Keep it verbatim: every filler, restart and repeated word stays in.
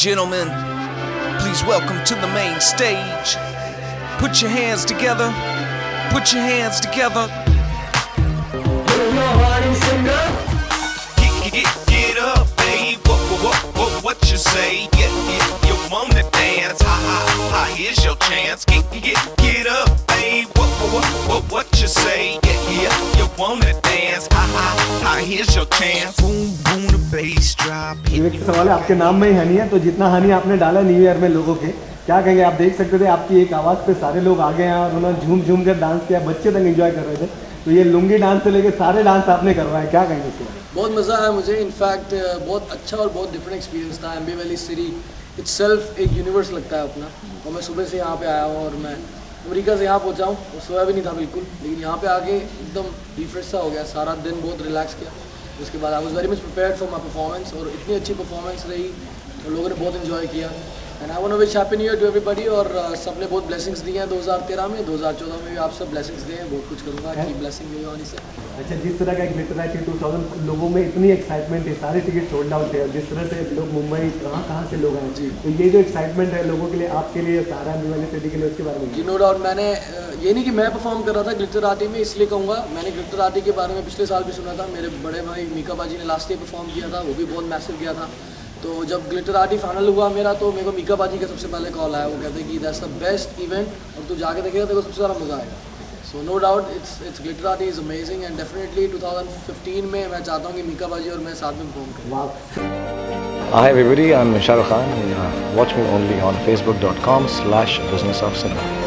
Gentlemen, please welcome to the main stage. Put your hands together. Put your hands together. Yo Honey Singh. Get, get, get up, babe. What, what, what, what you say? Yeah, yeah, you wanna dance? Ha, ha, ha, here's your chance. Get, get, get up, babe. What, what, what, what you say? Yeah, yeah, you wanna dance? Ha, ha, ha, here's your chance. Boom, boom, the bass drop. एक सवाल है, आपके नाम में ही हनी है, तो जितना हनी आपने डाला न्यू ईयर में लोगों के, क्या कहेंगे? आप देख सकते थे आपकी एक आवाज़ पे सारे लोग आ गए हैं और उन्होंने झूम झूम कर डांस किया, बच्चे तक एंजॉय कर रहे थे। तो ये लुंगी डांस से लेके सारे डांस आपने करवाए, क्या कहेंगे इसके बारे में? बहुत मज़ा आया मुझे। इनफैक्ट बहुत अच्छा और बहुत डिफरेंट एक्सपीरियंस था। एम्बी वैली सिटी इट्सेल्फ एक यूनिवर्स लगता है अपना। और मैं सुबह से यहाँ पे आया हूँ और मैं अमेरिका से यहाँ पहुँचा हूँ और सोया भी नहीं था बिल्कुल, लेकिन यहाँ पे आके एकदम रिफ्रेश सा हो गया। सारा दिन बहुत रिलैक्स किया। उसके बाद I was very much prepared for my performance और इतनी अच्छी परफॉर्मेंस रही और लोगों ने बहुत इन्जॉय किया। And I want to wish happy new year to everybody. और uh, सबने बहुत ब्लेसिंग्स दी हैं दो हज़ार तेरह में, दो हज़ार चौदह में भी आप सब ब्लेसिंग्स दिए हैं। बहुत कुछ करूँगा कि ब्लेसिंग यो हनी सिंह। अच्छा, जिस तरह का एक ग्लिटराटी टू थाउज़ेंड लोगों में इतनी एक्साइटमेंट है, सारे टिकट सोल्ड आउट है, जिस तरह से लोग मुंबई कहाँ कहाँ से लोग आए जी, तो ये जो एक्साइटमेंट है लोगों के लिए, आपके लिए, सारा एम्बी वैली सिटी के लिए, उसके बारे में जी नो डाउट। मैंने ये नहीं कि मैं परफॉर्म कर रहा था ग्लिटराटी में, इसलिए कहूँगा मैंने ग्लिटराटी के बारे में पिछले साल भी सुना था। मेरे बड़े भाई मीका बाजी ने लास्ट ईयर परफॉर्म किया था, वो भी बहुत मैसिव किया था। तो जब ग्लिटराटी फाइनल हुआ मेरा, तो मेरे को मीका बाजी का सबसे पहले कॉल आया। वो कहते कि दैट्स द बेस्ट इवेंट और तू जाके देखेगा तेरे को सबसे ज़्यादा मज़ा आएगा। So no doubt it's it's glitterati is amazing and definitely two thousand fifteen में मैं चाहता हूँ कि मीका बाजी और मैं साथ में परफॉर्म करें। Hi everybody, I'm Shahrukh Khan. Uh, watch me only on facebook dot com slash businessofcinema.